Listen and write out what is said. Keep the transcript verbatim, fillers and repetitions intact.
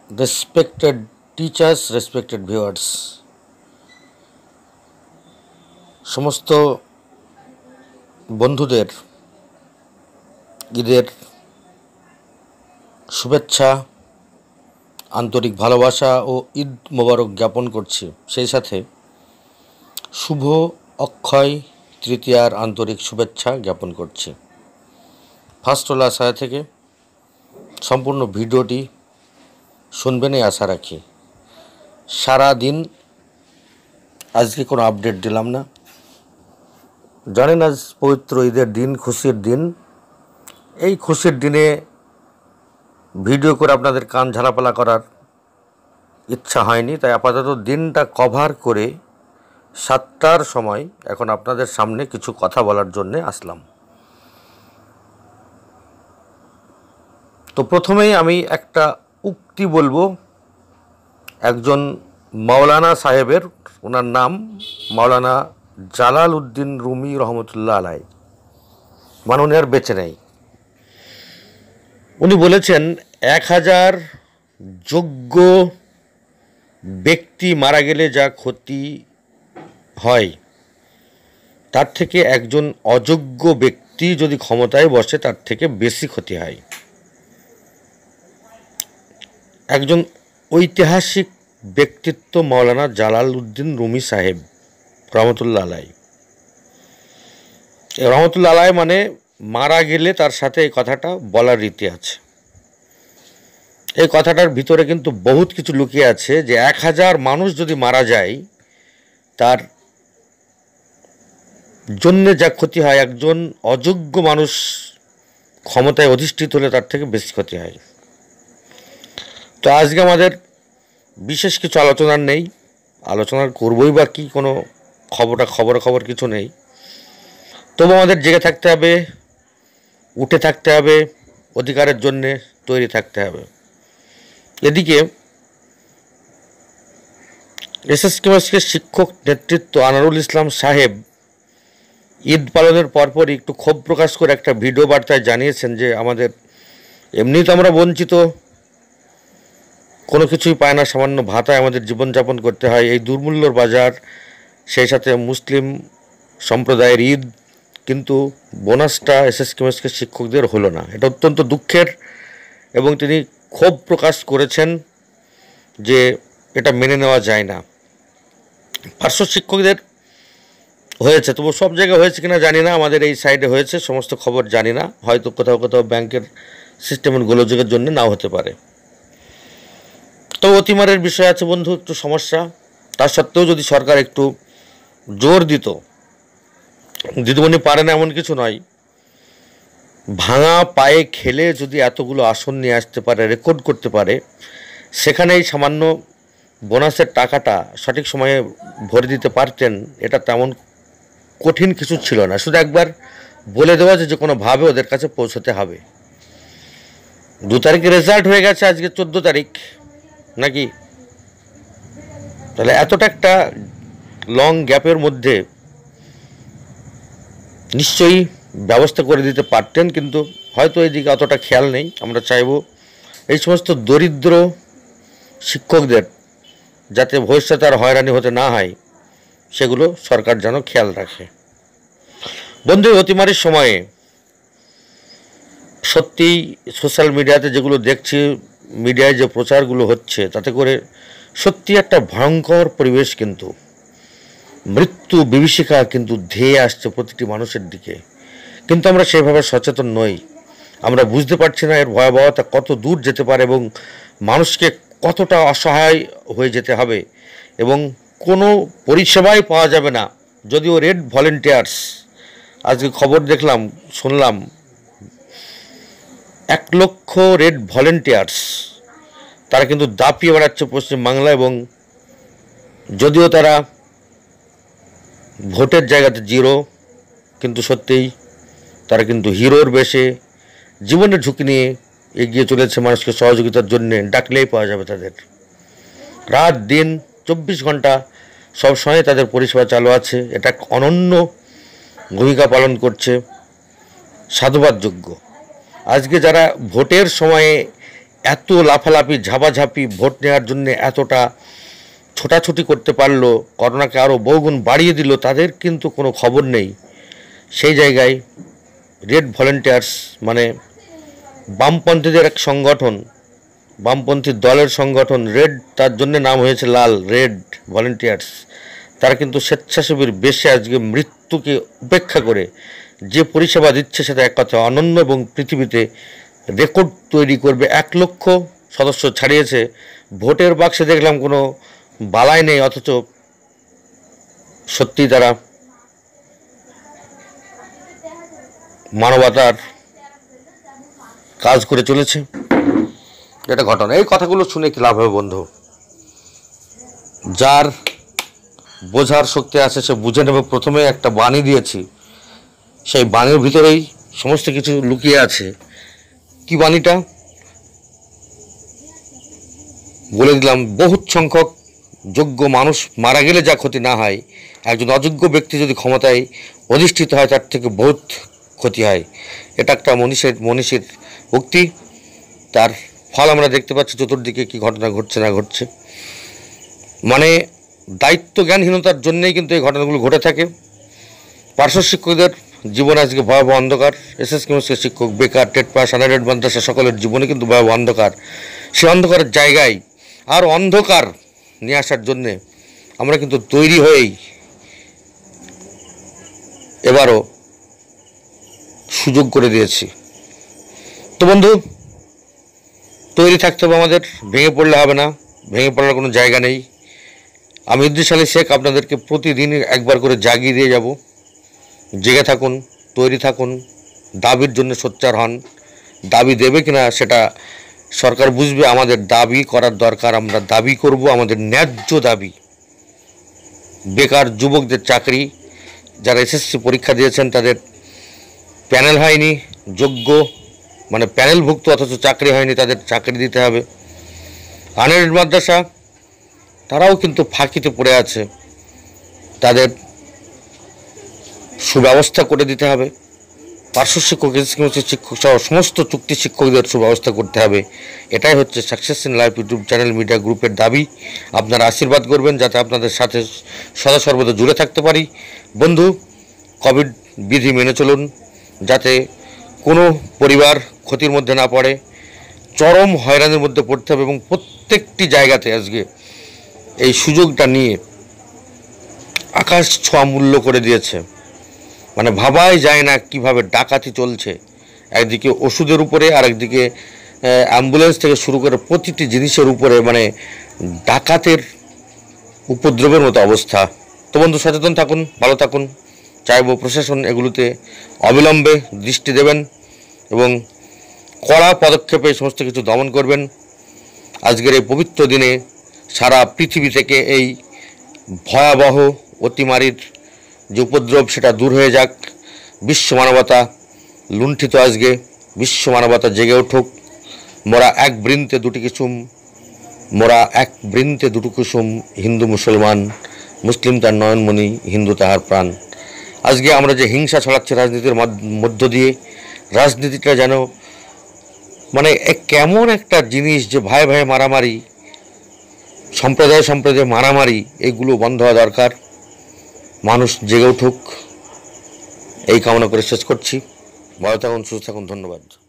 Respected teachers, respected viewers, সমস্ত বন্ধুদের ঈদের শুভেচ্ছা, আন্তরিক ভালোবাসা ও ঈদ মোবারক জ্ঞাপন করছি। সেই সাথে শুভ অক্ষয় তৃতীয়ার আন্তরিক শুভেচ্ছা জ্ঞাপন করছি। ফার্স্ট আশা থেকে সম্পূর্ণ ভিডিওটি শুনবেন এই আশা রাখি। সারা দিন আজকে কোনো আপডেট দিলাম না, জানেন আজ পবিত্র ঈদের দিন, খুশির দিন। এই খুশির দিনে ভিডিও করে আপনাদের কান ঝালাপালা করার ইচ্ছা হয়নি, তাই আপাতত দিনটা কভার করে সাতটার সময় এখন আপনাদের সামনে কিছু কথা বলার জন্যে আসলাম। তো প্রথমেই আমি একটা উক্তি বলবো, একজন মাওলানা সাহেবের, ওনার নাম মাওলানা জালাল উদ্দিন রুমি রহমতুল্লাহ আলাই, মানে উনি আর বেঁচে নেই। উনি বলেছেন, এক হাজার যোগ্য ব্যক্তি মারা গেলে যা ক্ষতি হয়, তার থেকে একজন অযোগ্য ব্যক্তি যদি ক্ষমতায় বসে তার থেকে বেশি ক্ষতি হয়। একজন ঐতিহাসিক ব্যক্তিত্ব মাওলানা জালাল উদ্দিন রুমি সাহেব রহমতুল্লাহ আলাই। রহমতুল্লাহ আলাই মানে মারা গেলে তার সাথে এই কথাটা বলার রীতি আছে। এই কথাটার ভিতরে কিন্তু বহুত কিছু লুকিয়ে আছে, যে এক হাজার মানুষ যদি মারা যায় তার জন্যে যা ক্ষতি হয়, একজন অযোগ্য মানুষ ক্ষমতায় অধিষ্ঠিত হলে তার থেকে বেশি ক্ষতি হয়। তো আজকে আমাদের বিশেষ কিছু আলোচনার নেই, আলোচনার করবই বা কি, কোনো খবরটা খবর খবর কিছু নেই। তবু আমাদের জেগে থাকতে হবে, উঠে থাকতে হবে, অধিকারের জন্যে তৈরি থাকতে হবে। এদিকে এসএসকেএমএসকে শিক্ষক নেতৃত্ব আনারুল ইসলাম সাহেব ঈদ পালনের পরপরই একটু ক্ষোভ প্রকাশ করে একটা ভিডিও বার্তায় জানিয়েছেন যে আমাদের এমনি তো আমরা বঞ্চিত, কোনো কিছুই পায় না, সামান্য ভাতায় আমাদের জীবনযাপন করতে হয়, এই দুর্মূল্যর বাজার, সেই সাথে মুসলিম সম্প্রদায়ের ঈদ, কিন্তু বোনাসটা এসএসকেএমএসকে শিক্ষকদের হলো না। এটা অত্যন্ত দুঃখের, এবং তিনি ক্ষোভ প্রকাশ করেছেন যে এটা মেনে নেওয়া যায় না। পার্শ্ব শিক্ষকদের হয়েছে, তবু সব জায়গায় হয়েছে কিনা জানি না, আমাদের এই সাইডে হয়েছে, সমস্ত খবর জানি না, হয়তো কোথাও কোথাও ব্যাংকের সিস্টেমের গোলযোগের জন্য নাও হতে পারে। তো অতিমারের বিষয় আছে বন্ধু, একটু সমস্যা। তার সত্ত্বেও যদি সরকার একটু জোর দিত, দিদিমণি পারে না এমন কিছু নয়, ভাঙা পায়ে খেলে যদি এতগুলো আসন নিয়ে আসতে পারে, রেকর্ড করতে পারে, সেখানে এই সামান্য বোনাসের টাকাটা সঠিক সময়ে ভরে দিতে পারতেন, এটা তেমন কঠিন কিছু ছিল না। শুধু একবার বলে দেওয়া যে যে কোনোভাবে ওদের কাছে পৌঁছতে হবে। দু তারিখে রেজাল্ট হয়ে গেছে, আজকে চোদ্দো তারিখ নাকি, তাহলে এতটা একটা লং গ্যাপের মধ্যে নিশ্চয়ই ব্যবস্থা করে দিতে পারতেন, কিন্তু হয়তো এদিকে অতটা খেয়াল নেই। আমরা চাইব এই সমস্ত দরিদ্র শিক্ষকদের যাতে ভবিষ্যতে আর হয়রানি হতে না হয়, সেগুলো সরকার যেন খেয়াল রাখে। বন্ধু, অতিমারির সময়ে সত্যিই সোশ্যাল মিডিয়াতে যেগুলো দেখছি, মিডিয়ায় যে প্রচারগুলো হচ্ছে, তাতে করে সত্যি একটা ভয়ঙ্কর পরিবেশ, কিন্তু মৃত্যু বিভীষিকা কিন্তু ধেয়ে আসছে প্রতিটি মানুষের দিকে, কিন্তু আমরা সেভাবে সচেতন নই। আমরা বুঝতে পারছি না এর ভয়াবহতা কত দূর যেতে পারে, এবং মানুষকে কতটা অসহায় হয়ে যেতে হবে, এবং কোনো পরিষেবাই পাওয়া যাবে না। যদিও রেড ভলেন্টিয়ার্স, আজকে খবর দেখলাম, শুনলাম এক লক্ষ রেড ভলেন্টিয়ার্স তারা কিন্তু দাপিয়ে বেড়াচ্ছে পশ্চিমবাংলা, এবং যদিও তারা ভোটের জায়গাতে জিরো, কিন্তু সত্যিই তারা কিন্তু হিরোর বেশে জীবনের ঝুঁকি নিয়ে এগিয়ে চলেছে মানুষকে সহযোগিতার জন্যে। ডাকলেই পাওয়া যাবে তাদের, রাত দিন চব্বিশ ঘন্টা সবসময় তাদের পরিষেবা চালু আছে। এটা অনন্য ভূমিকা পালন করছে, সাধুবাদযোগ্য। আজকে যারা ভোটের সময়ে এত লাফালাফি ঝাপাঝাপি ভোট নেওয়ার জন্য এতটা ছোটাছুটি করতে পারলো, করোনাকে আরও বহুগুণ বাড়িয়ে দিল, তাদের কিন্তু কোনো খবর নেই। সেই জায়গায় রেড ভলেন্টিয়ার্স মানে বামপন্থীদের এক সংগঠন, বামপন্থী দলের সংগঠন রেড, তার জন্য নাম হয়েছে লাল, রেড ভলেন্টিয়ার্স, তারা কিন্তু স্বেচ্ছাসেবীর বেশে আজকে মৃত্যুকে উপেক্ষা করে যে পরিষেবা দিচ্ছে সেটা এক কথা অনন্য এবং পৃথিবীতে রেকর্ড তৈরি করবে। এক লক্ষ সদস্য ছাড়িয়েছে। ভোটের বাক্সে দেখলাম কোনো বালাই নেই, অথচ সত্যি তারা মানবতার কাজ করে চলেছে। এটা ঘটনা। এই কথাগুলো শুনে কি লাভ হবে বন্ধু? যার বোঝার শক্তি আছে সে বুঝে নেবে। প্রথমে একটা বাণী দিয়েছি, সেই বাণীর ভিতরেই সমস্ত কিছু লুকিয়ে আছে। কি বাণীটা বলে দিলাম, বহুত সংখ্যক যোগ্য মানুষ মারা গেলে যা ক্ষতি না হয়, একজন অযোগ্য ব্যক্তি যদি ক্ষমতায় অধিষ্ঠিত হয় তার থেকে বহুত ক্ষতি হয়। এটা একটা মনীষের মনীষীর উক্তি। তার ফল আমরা দেখতে পাচ্ছি চতুর্দিকে কি ঘটনা ঘটছে না ঘটছে। মানে দায়িত্ব জ্ঞানহীনতার জন্যেই কিন্তু এই ঘটনাগুলো ঘটে থাকে। পার্শ্ব শিক্ষকদের জীবনে আজকে ভয়াবহ অন্ধকার। এসএস কেমিস্ট্রি শিক্ষক, বেকার, টেট পাস, আনএডেড মাদ্রাসা সকলের জীবনে কিন্তু ভয়াবহ অন্ধকার। সেই অন্ধকারের জায়গায় আর অন্ধকার নিয়ে আসার জন্যে আমরা কিন্তু তৈরি হয়েই এবারও সুযোগ করে দিয়েছি। তো বন্ধু, তৈরি থাকতে হবে আমাদের, ভেঙে পড়লে হবে না, ভেঙে পড়ার কোনো জায়গা নেই। আমি ইদ্রিস আলী শেখ আপনাদেরকে প্রতিদিন একবার করে জাগিয়ে দিয়ে যাব। জেগে থাকুন, তৈরি থাকুন, দাবির জন্য সোচ্চার হন। দাবি দেবে কিনা সেটা সরকার বুঝবে। আমাদের দাবি করার দরকার, আমরা দাবি করব আমাদের ন্যায্য দাবি। বেকার যুবকদের চাকরি, যারা এসএসসি পরীক্ষা দিয়েছেন তাদের প্যানেল হয়নি, যোগ্য মানে প্যানেলভুক্ত অথচ চাকরি হয়নি, তাদের চাকরি দিতে হবে। আনএডেড মাদ্রাসা তারাও কিন্তু ফাঁকিতে পড়ে আছে, তাদের সুব্যবস্থা করে দিতে হবে। পার্শ্ব শিক্ষক, শিক্ষক সহ সমস্ত চুক্তি শিক্ষকদের সুব্যবস্থা করতে হবে। এটাই হচ্ছে success in life YouTube channel media গ্রুপের দাবি। আপনারা আশীর্বাদ করবেন যাতে আপনাদের সাথে সদা সর্বদা জুড়ে থাকতে পারি। বন্ধু, কোভিড বিধি মেনে চলুন যাতে কোনো পরিবার ক্ষতির মধ্যে না পড়ে। চরম হয়রানির মধ্যে পড়তে হবে এবং প্রত্যেকটি জায়গাতে আজকে এই সুযোগটা নিয়ে আকাশ ছোঁয়া মূল্য করে দিয়েছে। মানে ভাবাই যায় না কিভাবে ডাকাতি চলছে। একদিকে ওষুধের উপরে, আরেকদিকে অ্যাম্বুলেন্স থেকে শুরু করে প্রতিটি জিনিসের উপরে মানে ডাকাতের উপদ্রবের মতো অবস্থা। তো বন্ধু, সচেতন থাকুন, ভালো থাকুন। চাইব প্রশাসন এগুলোতে অবিলম্বে দৃষ্টি দেবেন এবং কড়া পদক্ষেপে সমস্ত কিছু দমন করবেন। আজকের এই পবিত্র দিনে সারা পৃথিবী থেকে এই ভয়াবহ অতিমারির যে উপদ্রব সেটা দূর হয়ে যাক। বিশ্ব মানবতা লুণ্ঠিত, আজকে বিশ্ব মানবতা জেগে উঠুক। মোরা এক বৃন্তে দুটি কুসুম, মোরা এক বৃন্তে দুটি কুসুম, হিন্দু মুসলমান, মুসলিম তার নয়নমণি, হিন্দু তাহার প্রাণ। আজকে আমরা যে হিংসা ছড়াচ্ছি রাজনীতির মধ্য দিয়ে, রাজনীতিটা যেন মানে কেমন একটা জিনিস যে ভাই ভাই মারামারি, সম্প্রদায় সম্প্রদায় মারামারি, এগুলো বন্ধ হওয়া দরকার। মানুষ জেগে উঠুক, এই কামনা করে শেষ করছি। ভালো থাকুন, সুস্থ থাকুন, ধন্যবাদ।